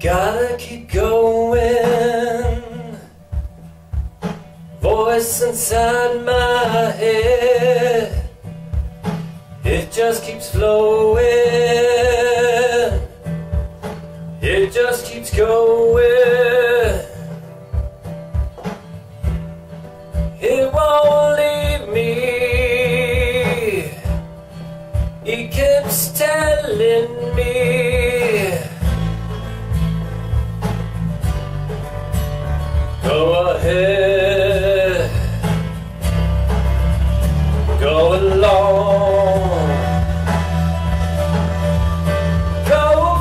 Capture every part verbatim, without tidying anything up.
Gotta keep going. Voice inside my head, it just keeps flowing. It just keeps going. It won't leave me. It keeps telling me, go ahead, go along, go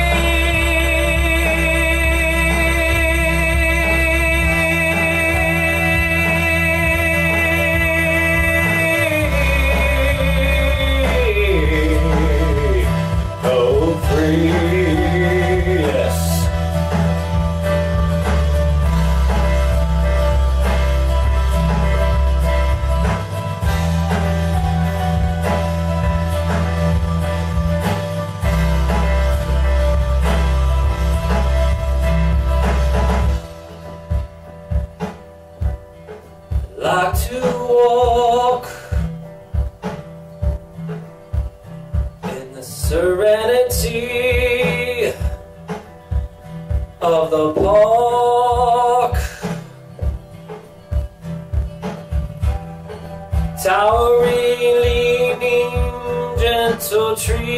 like to walk in the serenity of the park, towering, leaning, gentle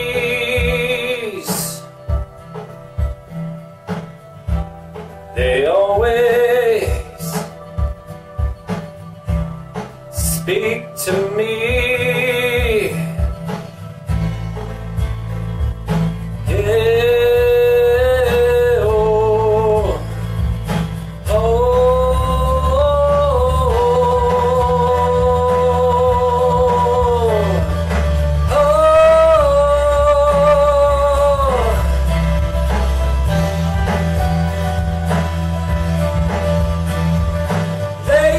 trees. They always speak to me. Yeah, oh, oh, oh, they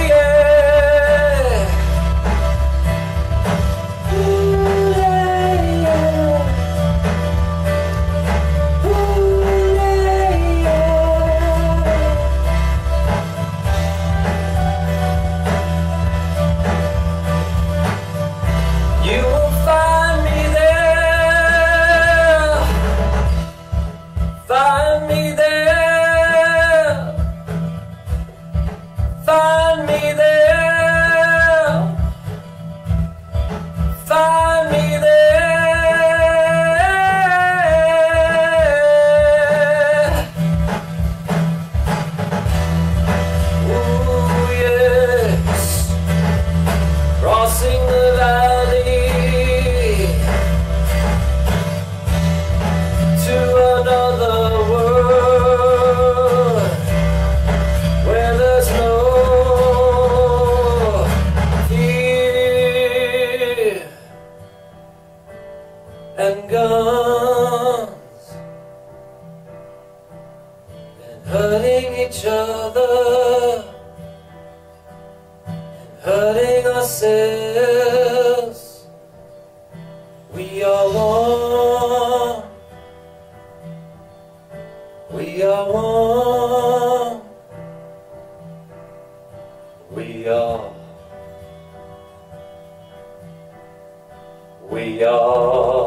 find me there, find me there, find me there. Ooh, yes, crossing the valley to another world where there's no fear and guns and hurting each other and hurting ourselves. We are one. We are one. We are. We are.